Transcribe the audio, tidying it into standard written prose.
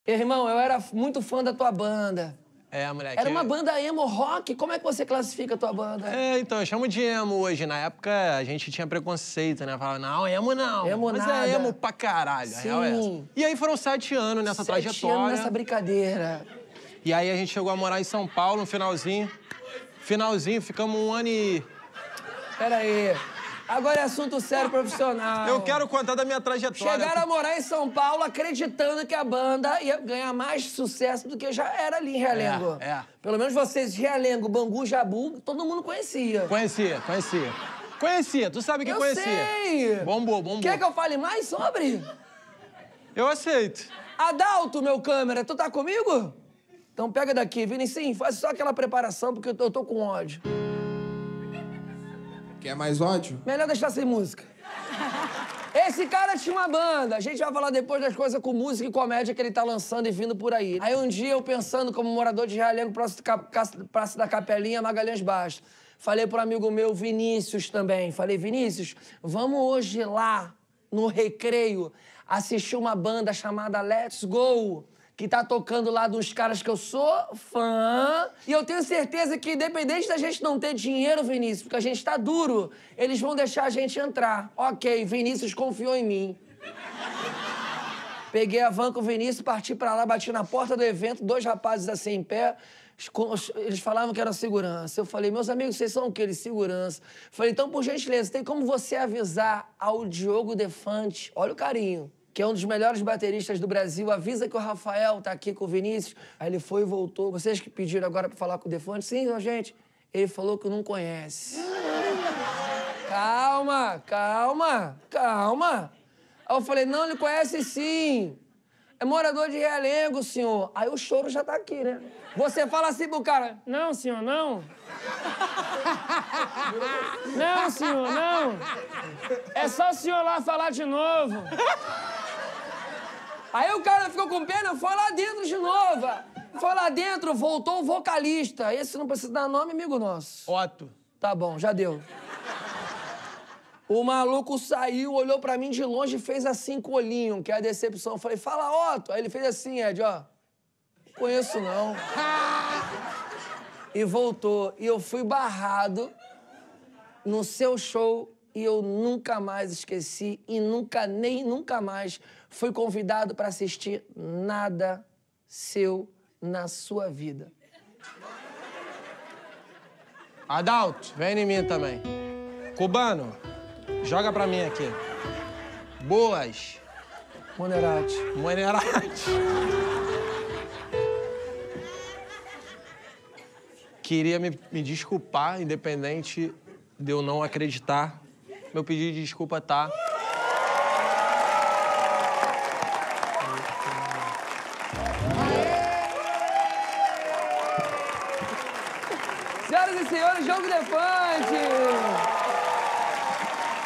Irmão, eu era muito fã da tua banda. É, moleque. Era uma banda emo rock? Como é que você classifica a tua banda? É, então, eu chamo de emo hoje. Na época, a gente tinha preconceito, né? Falava, não, emo não. Emo Mas nada. é emo pra caralho, Sim. a real é essa. E aí foram 7 anos nessa 7 trajetória. anos nessa brincadeira. E aí a gente chegou a morar em São Paulo no finalzinho. Finalzinho, ficamos 1 ano e... Pera aí. Agora é assunto sério profissional. Eu quero contar da minha trajetória. Chegaram a morar em São Paulo acreditando que a banda ia ganhar mais sucesso do que já era ali em Realengo. É. Pelo menos vocês, Realengo, Bangu, Jabu, todo mundo conhecia. Conhecia, tu sabe que conhecia. Sei! Bombou. Quer que eu fale mais sobre? Eu aceito. Adalto, meu câmera, tu tá comigo? Então pega daqui, Vinicinho, faz só aquela preparação, porque eu tô com ódio. Quer mais ódio? Melhor deixar sem música. Esse cara tinha uma banda. A gente vai falar depois das coisas com música e comédia que ele tá lançando e vindo por aí. Aí um dia eu pensando como morador de Realengo, Praça da Capelinha, Magalhães Baixo. Falei pro amigo meu, Vinícius também. Falei, Vinícius, vamos hoje lá, no Recreio, assistir uma banda chamada Let's Go, que tá tocando lá de uns caras que eu sou fã. E eu tenho certeza que, independente da gente não ter dinheiro, Vinícius, porque a gente tá duro, eles vão deixar a gente entrar. Ok, Vinícius confiou em mim. Peguei a van com o Vinícius, parti pra lá, bati na porta do evento, 2 rapazes assim em pé. Eles falavam que era segurança. Eu falei, meus amigos, vocês são o quê? Eles, segurança. Falei, então, por gentileza, tem como você avisar ao Diogo Defante, olha o carinho, que é um dos melhores bateristas do Brasil, avisa que o Rafael tá aqui com o Vinícius. Aí ele foi e voltou. Vocês que pediram agora pra falar com o Defante? Sim, gente. Ele falou que não conhece. Calma. Aí eu falei, não, ele conhece sim. É morador de Realengo, senhor. Aí o choro já tá aqui, né? Você fala assim pro cara, não, senhor, não. Não, senhor, não. É só o senhor lá falar de novo. Aí o cara ficou com pena, foi lá dentro de novo. Foi lá dentro, voltou o vocalista. Esse não precisa dar nome, amigo nosso. Otto. Tá bom, já deu. O maluco saiu, olhou pra mim de longe e fez assim com o olhinho, que é a decepção. Eu falei, fala, Otto. Aí ele fez assim, Ed, ó. Conheço não. E voltou. E eu fui barrado no seu show e eu nunca mais esqueci e nunca mais fui convidado pra assistir nada seu na sua vida. Adalto, vem em mim também. Cubano, joga pra mim aqui. Boas. Monerati. Queria me desculpar, independente de eu não acreditar. Meu pedido de desculpa tá... Senhoras e senhores, Diogo Defante!